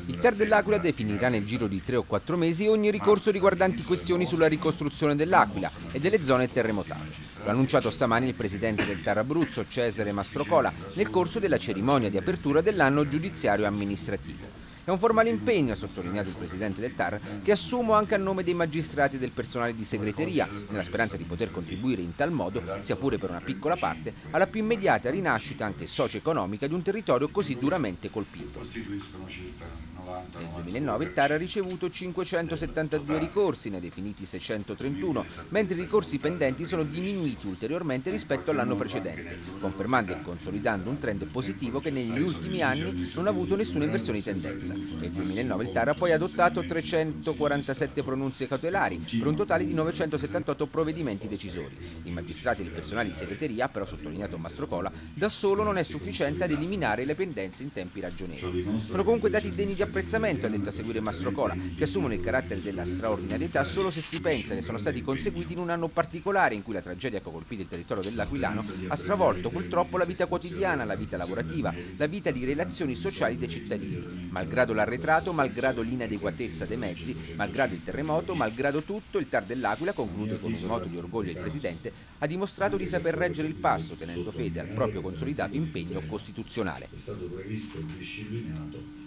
Il TAR dell'Aquila definirà nel giro di 3 o 4 mesi ogni ricorso riguardanti questioni sulla ricostruzione dell'Aquila e delle zone terremotate. Lo ha annunciato stamani il presidente del TAR Abruzzo, Cesare Mastrocola, nel corso della cerimonia di apertura dell'anno giudiziario amministrativo. È un formale impegno, ha sottolineato il presidente del TAR, che assumo anche a nome dei magistrati e del personale di segreteria, nella speranza di poter contribuire in tal modo, sia pure per una piccola parte, alla più immediata rinascita anche socio-economica di un territorio così duramente colpito. Nel 2009 il TAR ha ricevuto 572 ricorsi, ne ha definiti 631, mentre i ricorsi pendenti sono diminuiti ulteriormente rispetto all'anno precedente, confermando e consolidando un trend positivo che negli ultimi anni non ha avuto nessuna inversione di tendenza. Nel 2009 il TAR ha poi adottato 347 pronunce cautelari, per un totale di 978 provvedimenti decisori. I magistrati e il personale di segreteria, però, sottolineato Mastrocola, da solo non è sufficiente ad eliminare le pendenze in tempi ragionevoli. Sono comunque dati degni di apprezzamento, ha detto a seguire Mastrocola, che assumono il carattere della straordinarietà solo se si pensa che sono stati conseguiti in un anno particolare in cui la tragedia che ha colpito il territorio dell'Aquilano ha stravolto purtroppo la vita quotidiana, la vita lavorativa, la vita di relazioni sociali dei cittadini. Malgrado l'arretrato, malgrado l'inadeguatezza dei mezzi, malgrado il terremoto, malgrado tutto, il TAR dell'Aquila, conclude con un moto di orgoglio il presidente, ha dimostrato di saper reggere il passo tenendo fede al proprio consolidato impegno costituzionale. È stato previsto e disciplinato